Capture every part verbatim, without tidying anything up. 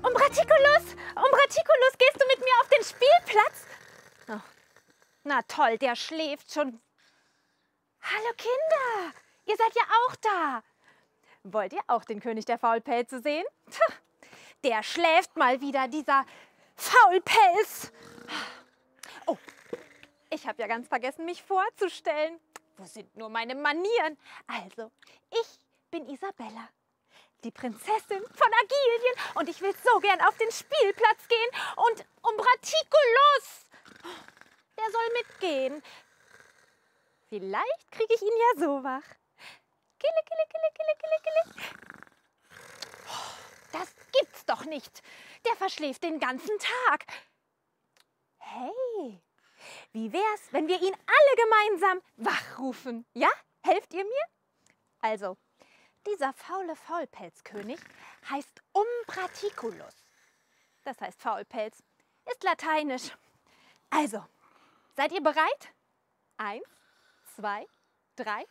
Umbraticulus! Umbraticulus, gehst du mit mir auf den Spielplatz? Oh. Na toll, der schläft schon. Hallo Kinder, ihr seid ja auch da. Wollt ihr auch den König der Faulpelze sehen? Der schläft mal wieder, dieser Faulpelz. Oh, ich habe ja ganz vergessen, mich vorzustellen. Wo sind nur meine Manieren? Also, ich bin Isabella, die Prinzessin von Agilien. Und ich will so gern auf den Spielplatz gehen. Und Umbraticulus, der soll mitgehen. Vielleicht kriege ich ihn ja so wach. Kille, kille, kille, kille, kille, kille. Das gibt's doch nicht. Der verschläft den ganzen Tag. Hey, wie wär's, wenn wir ihn alle gemeinsam wachrufen? Ja? Helft ihr mir? Also, dieser faule Faulpelzkönig heißt Umbraticulus. Das heißt Faulpelz, ist lateinisch. Also, seid ihr bereit? Eins, zwei, drei.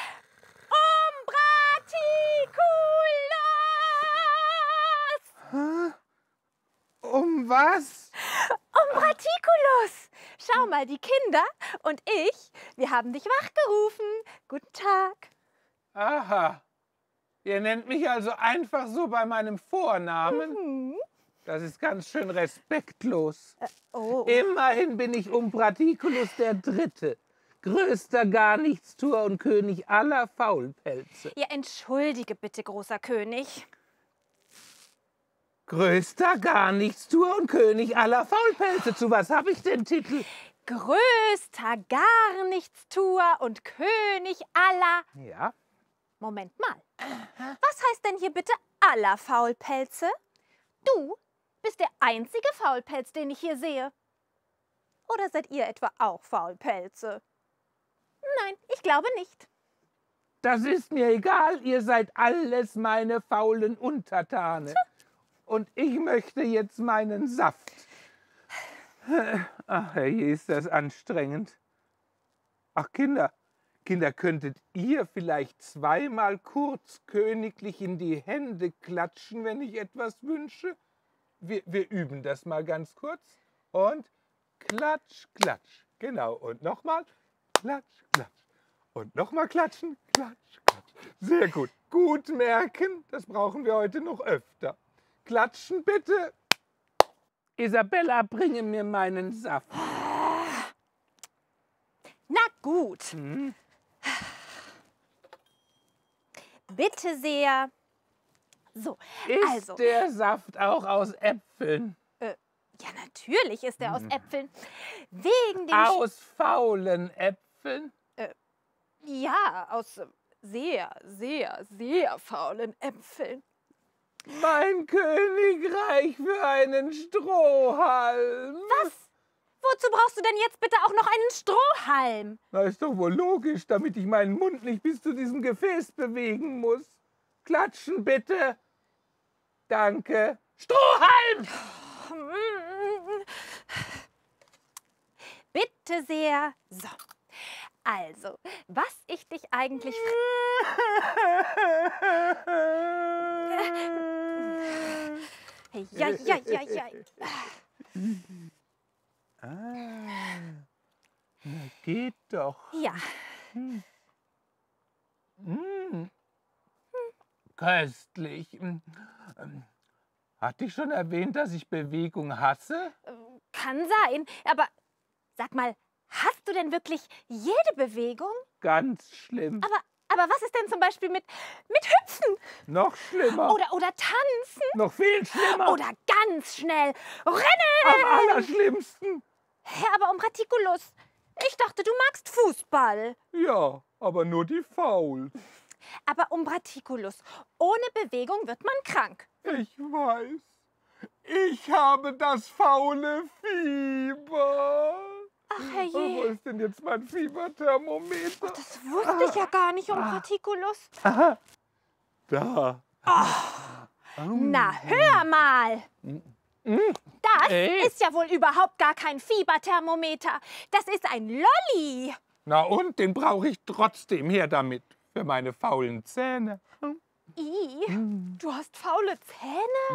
Umbraticulus! Um was? Umbraticulus! Schau mal, die Kinder und ich, wir haben dich wachgerufen. Guten Tag. Aha. Ihr nennt mich also einfach so bei meinem Vornamen? Mhm. Das ist ganz schön respektlos. Äh, oh. Immerhin bin ich Umbraticulus der Dritte, größter Garnichtstuer und König aller Faulpelze. Ja, entschuldige bitte, großer König. Größter Garnichtstuer und König aller Faulpelze. Zu was habe ich den Titel? Größter Garnichtstuer und König aller... Ja. Moment mal. Was heißt denn hier bitte aller Faulpelze? Du bist der einzige Faulpelz, den ich hier sehe. Oder seid ihr etwa auch Faulpelze? Nein, ich glaube nicht. Das ist mir egal, ihr seid alles meine faulen Untertane. Und ich möchte jetzt meinen Saft. Ach, herrje, ist das anstrengend. Ach, Kinder, Kinder, könntet ihr vielleicht zweimal kurz königlich in die Hände klatschen, wenn ich etwas wünsche? Wir, wir üben das mal ganz kurz. Und klatsch, klatsch. Genau, und nochmal klatsch, klatsch. Und nochmal klatschen, klatsch, klatsch. Sehr gut. Gut merken, das brauchen wir heute noch öfter. Klatschen bitte. Isabella, bringe mir meinen Saft. Na gut. Hm? Bitte sehr. So, Ist also. der Saft auch aus Äpfeln? Äh, ja, natürlich ist er aus Äpfeln. Wegen dem... Aus faulen Äpfeln? Äh, ja, aus äh, sehr, sehr, sehr faulen Äpfeln. Mein Königreich für einen Strohhalm. Was? Wozu brauchst du denn jetzt bitte auch noch einen Strohhalm? Na, ist doch wohl logisch, damit ich meinen Mund nicht bis zu diesem Gefäß bewegen muss. Klatschen bitte. Danke. Strohhalm! Bitte sehr. So. Also, was ich dich eigentlich... Ja, ja, ja, ja. Ah, na geht doch. Ja. Hm. Hm. Köstlich. Hm. Hatte ich schon erwähnt, dass ich Bewegung hasse? Kann sein, aber sag mal, hast du denn wirklich jede Bewegung? Ganz schlimm. Aber, aber was ist denn zum Beispiel mit, mit Hüpfen? Noch schlimmer. Oder, oder Tanzen? Noch viel schlimmer. Oder ganz schnell Rennen? Am allerschlimmsten. Hä, aber Umbraticulus, ich dachte, du magst Fußball. Ja, aber nur die Fauls. Aber Umbraticulus, ohne Bewegung wird man krank. Ich weiß. Ich habe das faule Fieber. Ach, Wo herrje. ist denn jetzt mein Fieberthermometer? Das wusste ich ja gar nicht, Umbraticulus. Aha. Da. Na, hör mal. Das Ey. ist ja wohl überhaupt gar kein Fieberthermometer. Das ist ein Lolli. Na und, den brauche ich trotzdem her damit. Für meine faulen Zähne. I, du hast faule Zähne?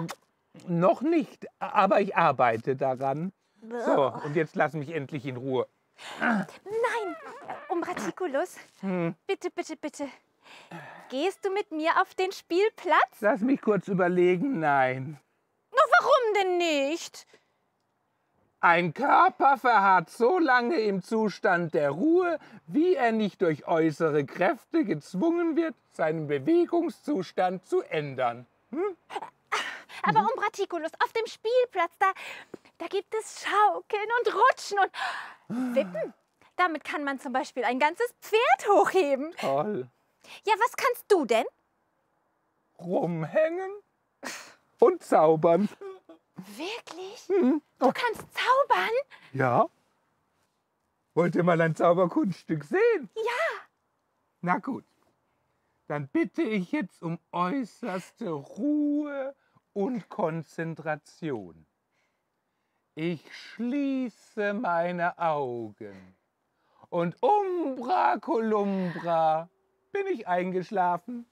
Noch nicht, aber ich arbeite daran. So, und jetzt lass mich endlich in Ruhe. Nein, Umbraticulus, Hm. bitte, bitte, bitte. Gehst du mit mir auf den Spielplatz? Lass mich kurz überlegen, nein. Na, warum denn nicht? Ein Körper verharrt so lange im Zustand der Ruhe, wie er nicht durch äußere Kräfte gezwungen wird, seinen Bewegungszustand zu ändern. Hm? Aber Umbraticulus, auf dem Spielplatz, da, da gibt es Schaukeln und Rutschen und Wippen. Damit kann man zum Beispiel ein ganzes Pferd hochheben. Toll. Ja, was kannst du denn? Rumhängen und zaubern. Wirklich? Hm. Du kannst zaubern? Ja? Wollt ihr mal ein Zauberkunststück sehen? Ja. Na gut, dann bitte ich jetzt um äußerste Ruhe und Konzentration. Ich schließe meine Augen und Umbra Columbra bin ich eingeschlafen.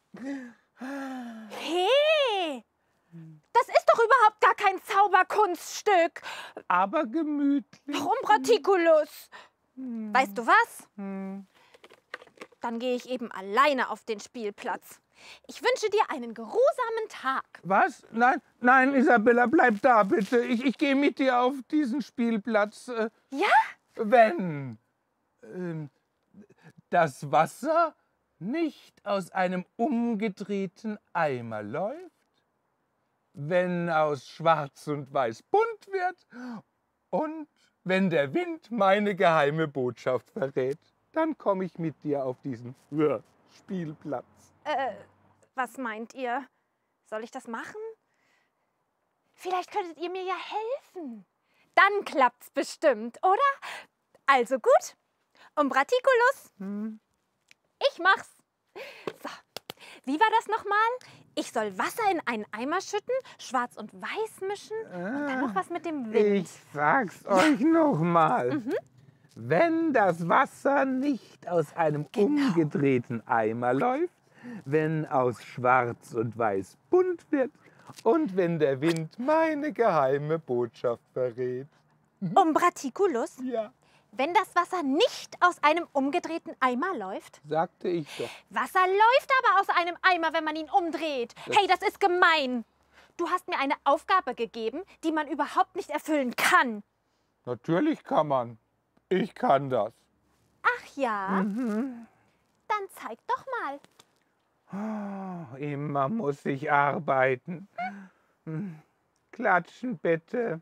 Hey, das ist doch überhaupt gar kein Zauberkunststück. Aber gemütlich. Umbraticulus. Hm. Weißt du was? Hm. Dann gehe ich eben alleine auf den Spielplatz. Ich wünsche dir einen geruhsamen Tag. Was? Nein, nein, Isabella, bleib da bitte. Ich, ich gehe mit dir auf diesen Spielplatz. Äh, Ja? Wenn ähm, das Wasser nicht aus einem umgedrehten Eimer läuft, wenn aus Schwarz und Weiß bunt wird und wenn der Wind meine geheime Botschaft verrät, dann komme ich mit dir auf diesen äh, Spielplatz. Äh, was meint ihr? Soll ich das machen? Vielleicht könntet ihr mir ja helfen. Dann klappt's bestimmt, oder? Also gut. Umbraticulus, Hm. ich mach's. So, wie war das nochmal? Ich soll Wasser in einen Eimer schütten, schwarz und weiß mischen und dann noch was mit dem Wind. Ich sag's euch nochmal. Mhm. Wenn das Wasser nicht aus einem Genau. umgedrehten Eimer läuft, wenn aus Schwarz und Weiß bunt wird und wenn der Wind meine geheime Botschaft verrät. Umbraticulus, Ja, wenn das Wasser nicht aus einem umgedrehten Eimer läuft? sagte ich doch. Wasser läuft aber aus einem Eimer, wenn man ihn umdreht. Hey, das ist gemein. Du hast mir eine Aufgabe gegeben, die man überhaupt nicht erfüllen kann. Natürlich kann man. Ich kann das. Ach ja? Mhm. Dann zeig doch mal. Oh, immer muss ich arbeiten. Hm. Klatschen bitte.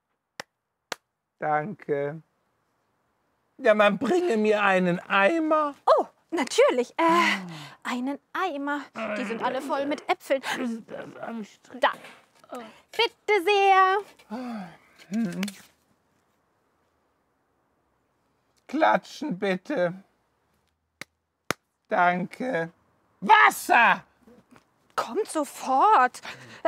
Danke. Ja, man bringe mir einen Eimer. Oh, natürlich. Äh, einen Eimer. Die sind alle voll mit Äpfeln. Da. Bitte sehr. Klatschen bitte. Danke. Wasser! Kommt sofort.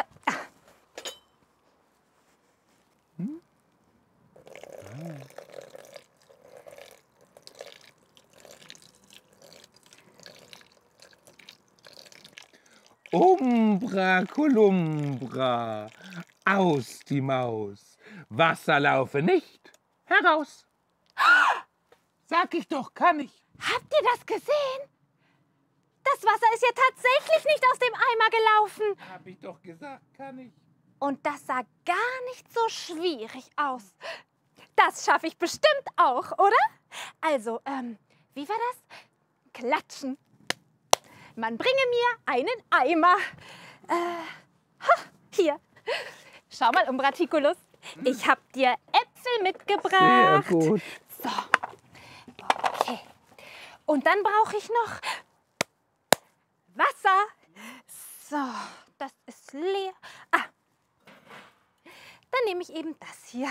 Umbra Columbra, aus die Maus. Wasser laufe nicht heraus. Sag ich doch, kann ich. Habt ihr das gesehen? Das Wasser ist ja tatsächlich nicht aus dem Eimer gelaufen. Hab ich doch gesagt, kann ich. Und das sah gar nicht so schwierig aus. Das schaffe ich bestimmt auch, oder? Also, ähm, wie war das? Klatschen. Man bringe mir einen Eimer. Äh, ha, hier. Schau mal, Umbraticulus. Ich habe dir Äpfel mitgebracht. Sehr gut. So. Okay. Und dann brauche ich noch Wasser. So, das ist leer. Ah. Dann nehme ich eben das hier.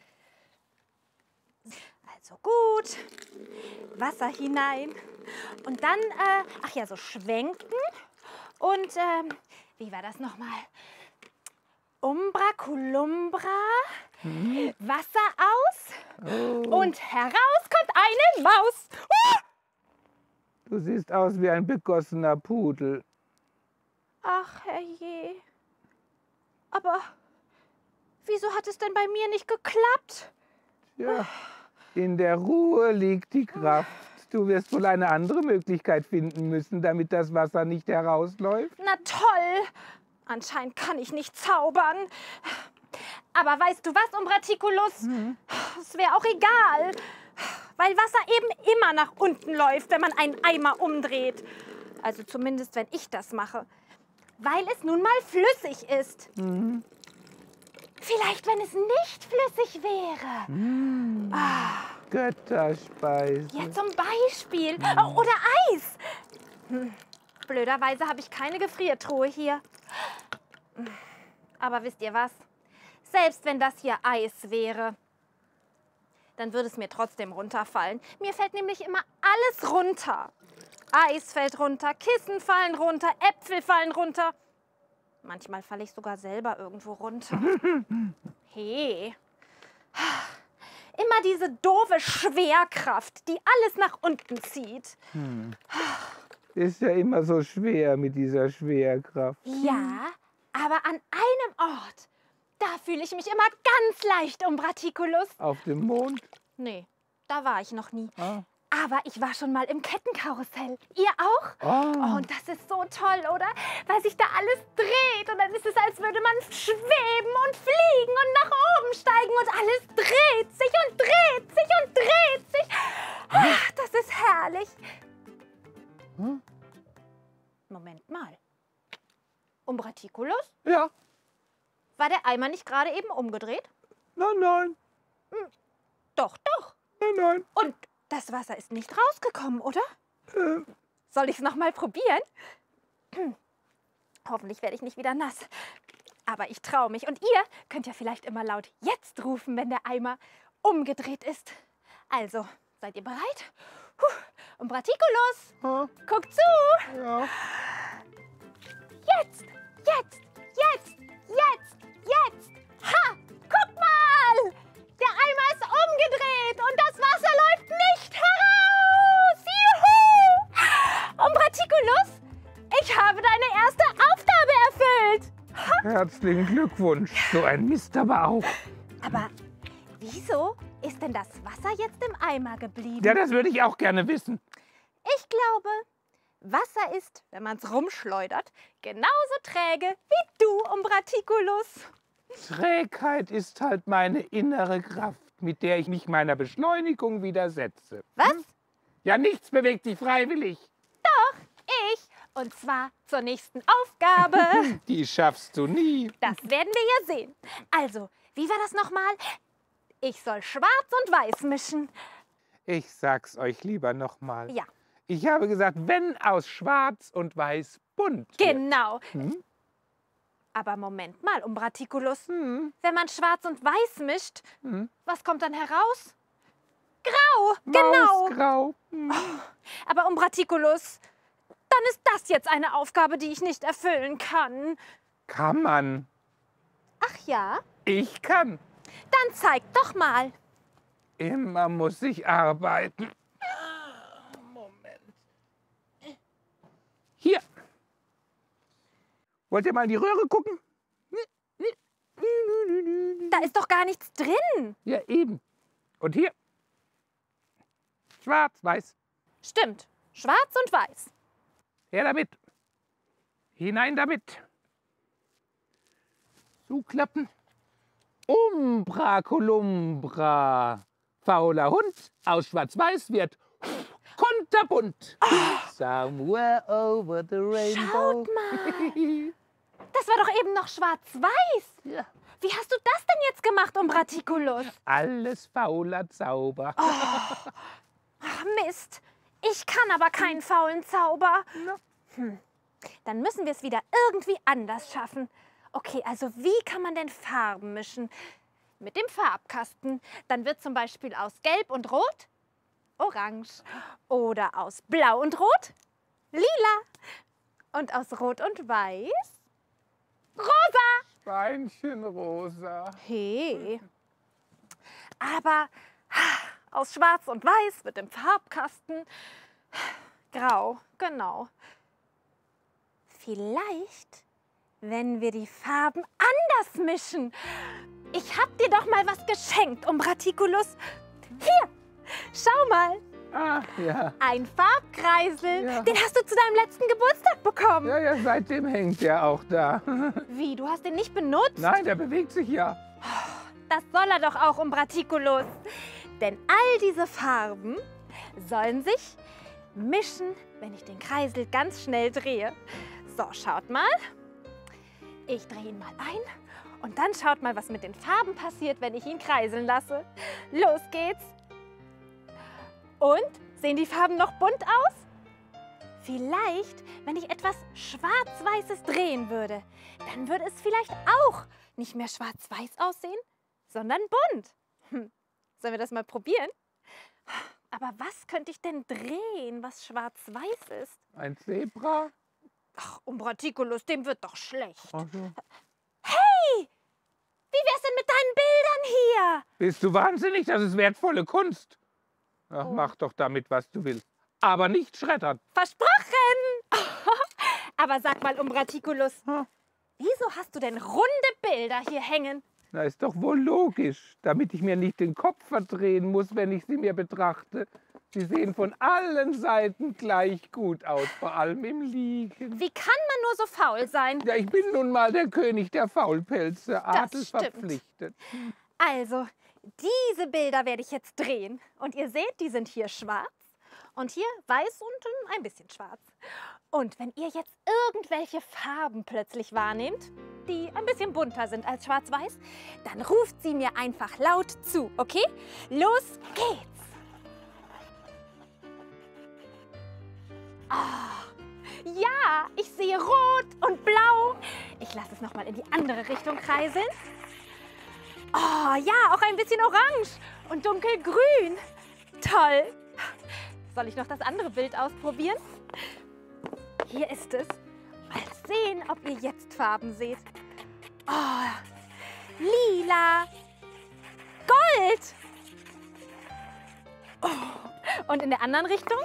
Also gut. Wasser hinein. Und dann, äh, ach ja, so schwenken. Und, ähm, wie war das nochmal? Umbra Columbra. Hm. Wasser aus. Oh. Und heraus kommt eine Maus. Uh! Du siehst aus wie ein begossener Pudel. Ach, herrje. Aber Wieso hat es denn bei mir nicht geklappt? Ja, in der Ruhe liegt die Kraft. Du wirst wohl eine andere Möglichkeit finden müssen, damit das Wasser nicht herausläuft. Na toll! Anscheinend kann ich nicht zaubern. Aber weißt du was, Umbraticulus? Mhm. Es wäre auch egal. Weil Wasser eben immer nach unten läuft, wenn man einen Eimer umdreht. Also zumindest, wenn ich das mache. Weil es nun mal flüssig ist. Mhm. Vielleicht, wenn es nicht flüssig wäre. Mhm. Ah. Götterspeise. Ja, zum Beispiel. Oh, oder Eis. Hm. Blöderweise habe ich keine Gefriertruhe hier. Aber wisst ihr was? Selbst wenn das hier Eis wäre, dann würde es mir trotzdem runterfallen. Mir fällt nämlich immer alles runter. Eis fällt runter, Kissen fallen runter, Äpfel fallen runter. Manchmal falle ich sogar selber irgendwo runter. Hey. Immer diese doofe Schwerkraft, die alles nach unten zieht. Hm. Ist ja immer so schwer mit dieser Schwerkraft. Ja, aber an einem Ort, da fühle ich mich immer ganz leicht, Umbraticulus. Auf dem Mond? Nee, da war ich noch nie. Ah. Aber ich war schon mal im Kettenkarussell. Ihr auch? Oh. Oh, und das ist so toll, oder? Weil sich da alles dreht und dann ist es, als würde man schweben und fliegen und nach oben steigen und alles dreht sich und dreht sich und dreht sich. Ach, das ist herrlich. Hm? Moment mal. Umbraticulus? Ja. War der Eimer nicht gerade eben umgedreht? Nein, nein. Doch, doch. Nein, nein. Und das Wasser ist nicht rausgekommen, oder? Äh. Soll ich es noch mal probieren? Hoffentlich werde ich nicht wieder nass. Aber ich traue mich. Und ihr könnt ja vielleicht immer laut jetzt rufen, wenn der Eimer umgedreht ist. Also, seid ihr bereit? Puh. Umbraticulus, Ha? guck zu! Ja. Jetzt, jetzt, jetzt, jetzt, jetzt! Ha! Guck mal! Der Eimer ist umgedreht und das Wasser läuft nicht heraus! Juhu! Umbraticulus, ich habe deine erste Aufgabe erfüllt! Herzlichen Glückwunsch. So ein Mist aber auch. Aber wieso ist denn das Wasser jetzt im Eimer geblieben? Ja, das würde ich auch gerne wissen. Ich glaube, Wasser ist, wenn man es rumschleudert, genauso träge wie du, Umbraticulus. Trägheit ist halt meine innere Kraft, mit der ich mich meiner Beschleunigung widersetze. Was? Ja, nichts bewegt sich freiwillig. Doch, ich. Und zwar zur nächsten Aufgabe. Die schaffst du nie. Das werden wir ja sehen. Also, wie war das nochmal? Ich soll schwarz und weiß mischen. Ich sag's euch lieber nochmal. Ja. Ich habe gesagt, wenn aus schwarz und weiß bunt wird. Genau. Hm? Aber Moment mal, Umbraticulus. Hm. Wenn man schwarz und weiß mischt, Hm. was kommt dann heraus? Grau, genau. Mausgrau. Hm. Aber Umbraticulus, dann ist das jetzt eine Aufgabe, die ich nicht erfüllen kann. Kann man. Ach ja? Ich kann. Dann zeig doch mal. Immer muss ich arbeiten. Moment. Hier. Wollt ihr mal in die Röhre gucken? Da ist doch gar nichts drin. Ja, eben. Und hier. Schwarz, weiß. Stimmt. Schwarz und weiß. Her damit. Hinein damit. Zuklappen. Umbra Columbra. Fauler Hund aus Schwarz-Weiß wird kunterbunt. Oh. Somewhere over the rainbow. Schaut mal. Das war doch eben noch schwarz-weiß. Ja. Wie hast du das denn jetzt gemacht, Umbraticulus? Alles fauler Zauber. Oh. Ach, Mist. Ich kann aber keinen faulen Zauber. Hm. Dann müssen wir es wieder irgendwie anders schaffen. Okay, also wie kann man denn Farben mischen? Mit dem Farbkasten. Dann wird zum Beispiel aus Gelb und Rot Orange. Oder aus Blau und Rot Lila. Und aus Rot und Weiß Rosa. Schweinchenrosa. Hey. Aber aus Schwarz und Weiß wird im Farbkasten Grau, genau. Vielleicht, wenn wir die Farben anders mischen. ich hab dir doch mal was geschenkt, Umbraticulus. Hier, schau mal. Ah, ja. Ein Farbkreisel. Ja. Den hast du zu deinem letzten Geburtstag bekommen. Ja, ja, seitdem hängt der auch da. Wie, du hast den nicht benutzt? Nein, der bewegt sich ja. Das soll er doch auch, Umbraticulus. Denn all diese Farben sollen sich mischen, wenn ich den Kreisel ganz schnell drehe. So, schaut mal. Ich drehe ihn mal ein. Und dann schaut mal, was mit den Farben passiert, wenn ich ihn kreiseln lasse. Los geht's. Und? Sehen die Farben noch bunt aus? Vielleicht, wenn ich etwas Schwarz-Weißes drehen würde, dann würde es vielleicht auch nicht mehr schwarz-weiß aussehen, sondern bunt. Hm. Sollen wir das mal probieren? Aber was könnte ich denn drehen, was schwarz-weiß ist? Ein Zebra? Ach, Umbraticulus, dem wird doch schlecht. Ach so. Hey! Wie wär's denn mit deinen Bildern hier? Bist du wahnsinnig? Das ist wertvolle Kunst. Ach, Oh. Mach doch damit, was du willst. Aber nicht schreddern. Versprochen! Aber sag mal, Umbraticulus, Hm. wieso hast du denn runde Bilder hier hängen? Na, ist doch wohl logisch, damit ich mir nicht den Kopf verdrehen muss, wenn ich sie mir betrachte. Sie sehen von allen Seiten gleich gut aus, vor allem im Liegen. Wie kann man nur so faul sein? Ja, ich bin nun mal der König der Faulpelze, Adel stimmt. verpflichtet. Also, diese Bilder werde ich jetzt drehen. Und ihr seht, die sind hier schwarz und hier weiß und ein bisschen schwarz. Und wenn ihr jetzt irgendwelche Farben plötzlich wahrnehmt, die ein bisschen bunter sind als schwarz-weiß, dann ruft sie mir einfach laut zu, okay? Los geht's! Ah, ja, ich sehe rot und blau. Ich lasse es nochmal in die andere Richtung kreiseln. Oh ja, auch ein bisschen orange und dunkelgrün. Toll. Soll ich noch das andere Bild ausprobieren? Hier ist es. Mal sehen, ob ihr jetzt Farben seht. Oh, lila, Gold. Oh, und in der anderen Richtung?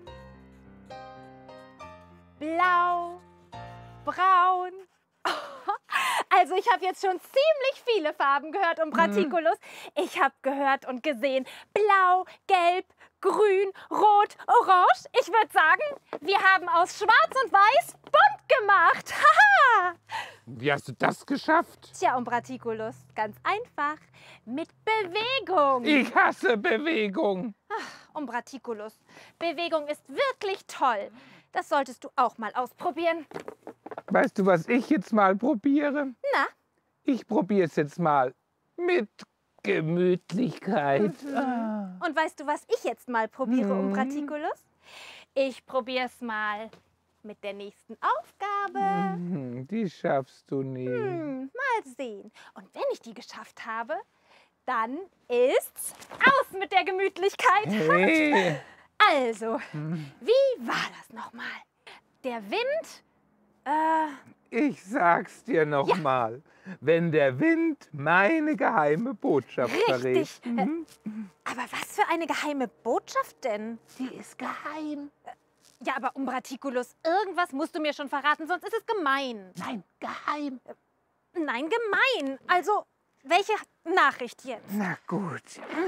Blau, braun. Also ich habe jetzt schon ziemlich viele Farben gehört, Umbraticulus. Ich habe gehört und gesehen blau, gelb, grün, rot, orange. Ich würde sagen, wir haben aus schwarz und weiß bunt gemacht. Haha! Wie hast du das geschafft? Tja, Umbraticulus, ganz einfach. Mit Bewegung. Ich hasse Bewegung. Umbraticulus, Bewegung ist wirklich toll. Das solltest du auch mal ausprobieren. Weißt du, was ich jetzt mal probiere? Na? Ich probiere es jetzt mal mit Gemütlichkeit. Ah. Und weißt du, was ich jetzt mal probiere, Mhm. Umbraticulus? Ich probiere es mal mit der nächsten Aufgabe. Hm, die schaffst du nie. Hm, mal sehen. Und wenn ich die geschafft habe, dann ist's aus mit der Gemütlichkeit. Hey. Also, wie war das nochmal? Der Wind, äh, Ich sag's dir noch Ja. mal. Wenn der Wind meine geheime Botschaft verrät. richtig. Äh, aber was für eine geheime Botschaft denn? Die ist geheim. Ja, aber Umbraticulus, irgendwas musst du mir schon verraten, sonst ist es gemein. Nein, geheim. Nein, gemein. Also, welche Nachricht jetzt? Na gut.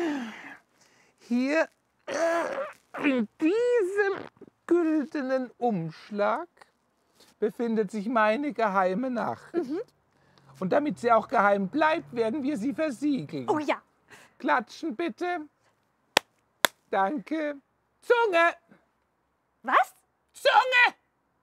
Hier äh, in diesem güldenen Umschlag befindet sich meine geheime Nachricht. Mhm. Und damit sie auch geheim bleibt, werden wir sie versiegeln. Oh ja. Klatschen bitte. Danke. Zunge! Was? Zunge!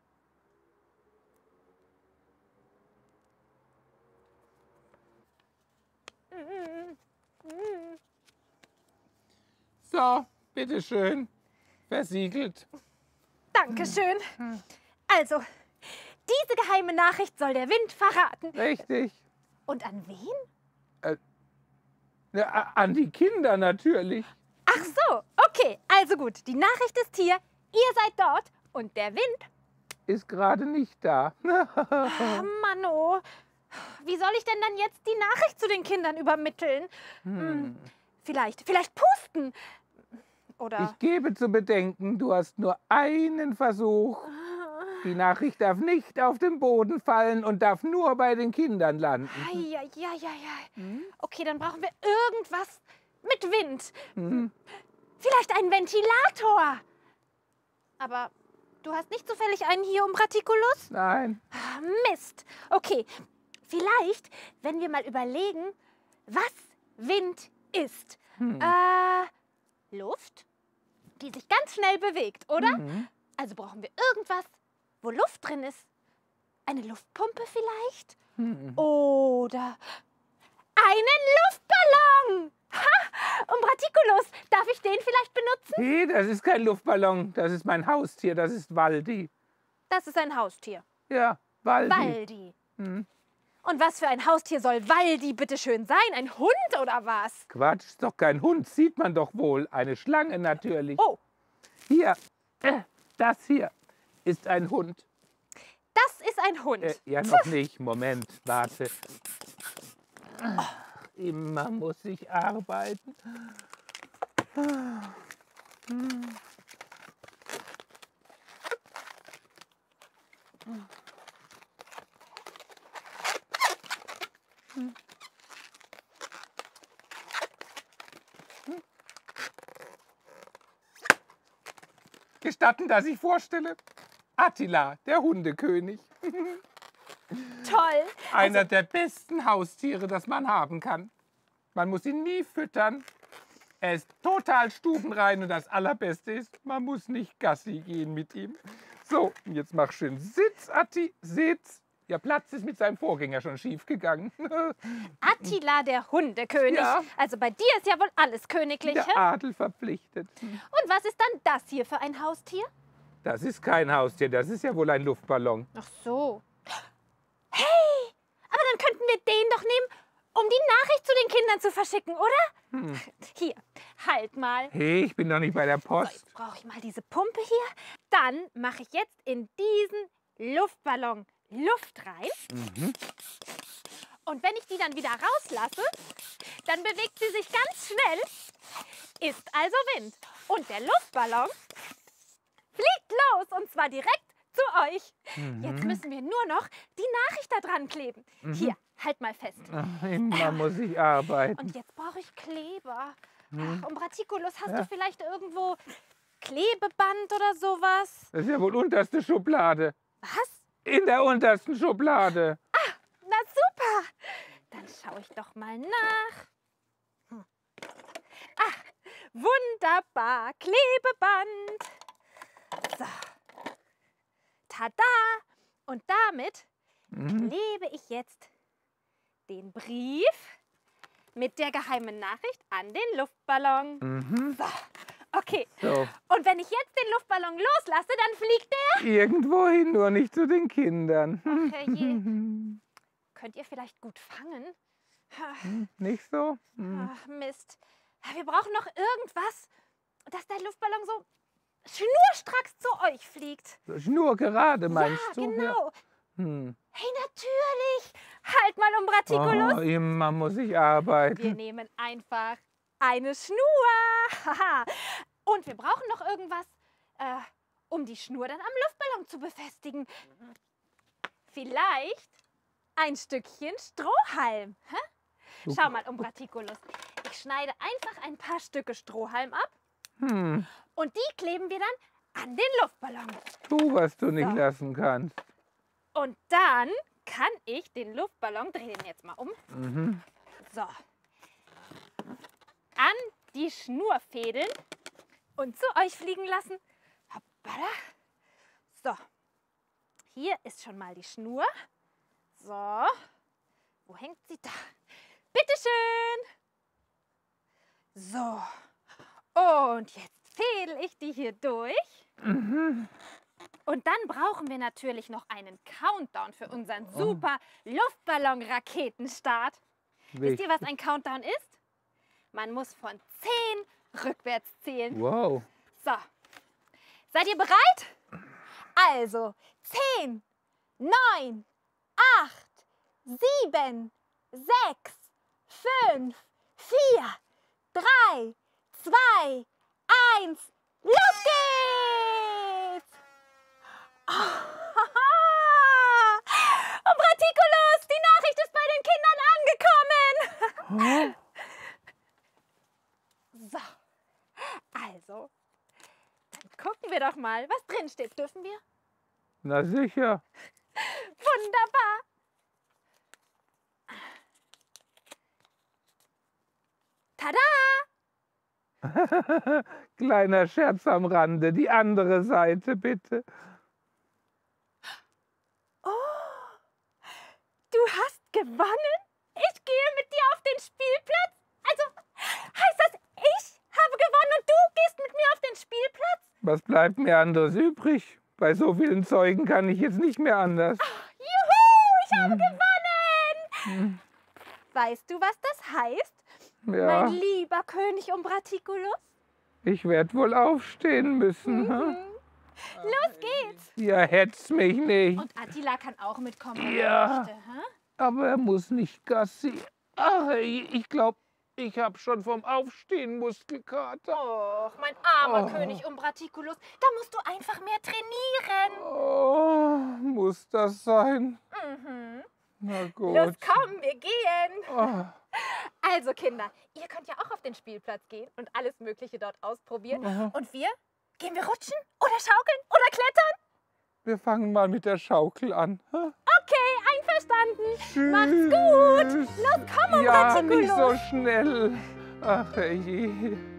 So, bitteschön. Versiegelt. Dankeschön. Also, diese geheime Nachricht soll der Wind verraten. Richtig. Und an wen? Ja, a- an die Kinder natürlich. Ach so, okay. Also gut, die Nachricht ist hier. Ihr seid dort und der Wind. Ist gerade nicht da. Oh, Mann, oh. Wie soll ich denn dann jetzt die Nachricht zu den Kindern übermitteln? Hm. Vielleicht, vielleicht pusten. Oder... Ich gebe zu bedenken, du hast nur einen Versuch. Die Nachricht darf nicht auf den Boden fallen und darf nur bei den Kindern landen. Ja, ja, ja, ja. Okay, dann brauchen wir irgendwas mit Wind. Hm. Vielleicht einen Ventilator. Aber du hast nicht zufällig einen hier, Umbraticulus? Nein. Ah, Mist. Okay, vielleicht, wenn wir mal überlegen, was Wind ist. Hm. Äh, Luft, die sich ganz schnell bewegt, oder? Mhm. Also brauchen wir irgendwas, wo Luft drin ist. Eine Luftpumpe vielleicht? Hm. Oder einen Luftballon. Ha! Umbraticulus, darf ich den vielleicht benutzen? Nee, das ist kein Luftballon. Das ist mein Haustier. Das ist Waldi. Das ist ein Haustier. Ja, Waldi. Waldi. Hm. Und was für ein Haustier soll Waldi bitte schön sein? Ein Hund oder was? Quatsch, ist doch kein Hund. Sieht man doch wohl. Eine Schlange natürlich. Oh, Hier, äh, das hier ist ein Hund. das ist ein Hund. Äh, ja, noch nicht. Moment, warte. Ach, immer muss ich arbeiten. Hm. Gestatten, dass ich vorstelle? Attila, der Hundekönig. Toll. Einer der besten Haustiere, das man haben kann. Man muss ihn nie füttern. Er ist total stubenrein und das Allerbeste ist, man muss nicht Gassi gehen mit ihm. So, jetzt mach schön Sitz, Atti, Sitz. Ja, Platz ist mit seinem Vorgänger schon schief gegangen. Attila, der Hundekönig. Ja. Also bei dir ist ja wohl alles königlich. Der hä? Adel verpflichtet. Und was ist dann das hier für ein Haustier? Das ist kein Haustier, das ist ja wohl ein Luftballon. Ach so. Hey, aber dann könnten wir den doch nehmen, um die Nachricht zu den Kindern zu verschicken, oder? Hm. Hier, halt mal. Hey, ich bin doch nicht bei der So, Post. jetzt brauche ich mal diese Pumpe hier. Dann mache ich jetzt in diesen Luftballon Luft rein. Mhm. Und wenn ich die dann wieder rauslasse, dann bewegt sie sich ganz schnell, ist also Wind. Und der Luftballon fliegt los und zwar direkt zu euch. Mhm. Jetzt müssen wir nur noch die Nachricht da dran kleben. Mhm. Hier, halt mal fest. Ach, immer muss ich arbeiten. Und jetzt brauche ich Kleber. Mhm. Ach, Umbraticulus, hast Ja. du vielleicht irgendwo Klebeband oder sowas? Das ist ja wohl unterste Schublade. Was? In der untersten Schublade. Na super. Dann schaue ich doch mal nach. Hm. Ach, wunderbar. Klebeband. So. Tada. Und damit Mhm. klebe ich jetzt den Brief mit der geheimen Nachricht an den Luftballon. Mhm. So. Okay. So, Und wenn ich jetzt den Luftballon loslasse, dann fliegt der. irgendwohin, nur nicht zu den Kindern. Ach, herrje. Könnt ihr vielleicht gut fangen? Nicht so? Hm. Ach, Mist. Wir brauchen noch irgendwas, dass der Luftballon so schnurstracks zu euch fliegt. Nur gerade, meinst ja, du? genau. Hm. Hey, natürlich. Halt mal, Umbraticulus. Oh, immer muss ich Wir arbeiten. nehmen einfach eine Schnur. Haha. Und wir brauchen noch irgendwas, äh, um die Schnur dann am Luftballon zu befestigen. Vielleicht ein Stückchen Strohhalm. Hä? Schau mal, Umbraticulus. Ich schneide einfach ein paar Stücke Strohhalm ab Hm. und die kleben wir dann an den Luftballon. Tu, was du nicht So. lassen kannst. Und dann kann ich den Luftballon, dreh den jetzt mal um, Mhm. so, an die Schnur fädeln und zu euch fliegen lassen. Hoppala. So, hier ist schon mal die Schnur. So, wo hängt sie da? Bitteschön. So, und jetzt fädel ich die hier durch. Mhm. Und dann brauchen wir natürlich noch einen Countdown für unseren super Luftballon-Raketenstart. Wisst ihr, was ein Countdown ist? Man muss von zehn rückwärts zählen. Wow. So, seid ihr bereit? Also, zehn, neun, acht, sieben, sechs, fünf, vier, drei, zwei, eins, los geht's! Hm? So, also, dann gucken wir doch mal, was drin steht. Dürfen wir? Na sicher. Wunderbar. Tada! Kleiner Scherz am Rande. Die andere Seite, bitte. Oh, du hast gewonnen? Ich gehe mit dir auf den Spielplatz? Also, heißt das, ich habe gewonnen und du gehst mit mir auf den Spielplatz? Was bleibt mir anderes übrig? Bei so vielen Zeugen kann ich jetzt nicht mehr anders. Juhu, ich habe Hm. gewonnen! Hm. Weißt du, was das heißt? Ja, Mein lieber König Umbraticus? ich werde wohl aufstehen müssen. Mhm. Hm? Los geht's! Ja, hetz mich nicht. Und Attila kann auch mitkommen, wenn Ja. er möchte. Hä? Aber er muss nicht Gassi. Ach, ich ich glaube, ich habe schon vom Aufstehen Muskelkater. Och, mein armer Oh. König Umbraticus, da musst du einfach mehr trainieren. Oh, muss das sein? Mhm. Na gut. Los, komm, wir gehen. Oh. Also Kinder, ihr könnt ja auch auf den Spielplatz gehen und alles Mögliche dort ausprobieren. Aha. Und wir? Gehen wir rutschen oder schaukeln oder klettern? Wir fangen mal mit der Schaukel an. Ha? Okay, einverstanden. Tschüss. Macht's gut. Los, komm, Ja, Umbraticus. nicht so schnell. Ach je.